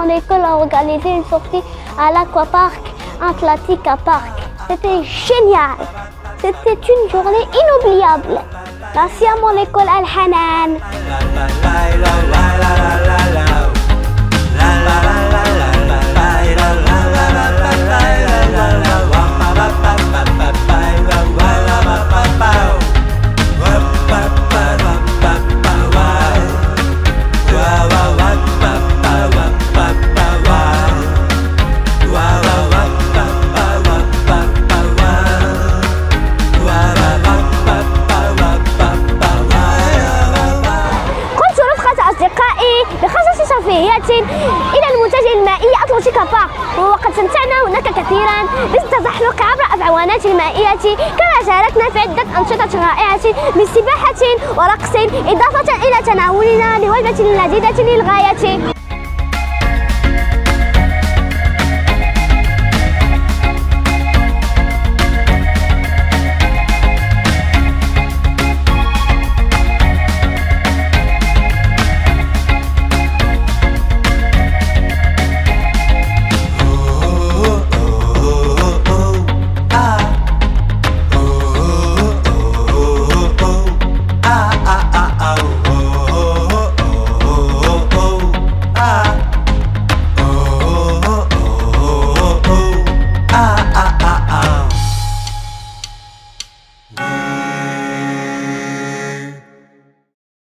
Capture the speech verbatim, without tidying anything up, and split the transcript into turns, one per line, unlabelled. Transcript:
mon école a organisé une sortie à l'Aquapark Atlantica Park. C'était génial. C'était une journée inoubliable. Merci à mon école Al-Hanan. بخصوص شفافية إلى المنتجع المائي أتلانتيكا بارك، وقد استمتعنا هناك كثيرا بالتزحلق عبر الأعوانات المائية، كما شاركنا في عدة أنشطة رائعة من سباحة ورقص، إضافة إلى تناولنا لوجبة لذيذة للغاية.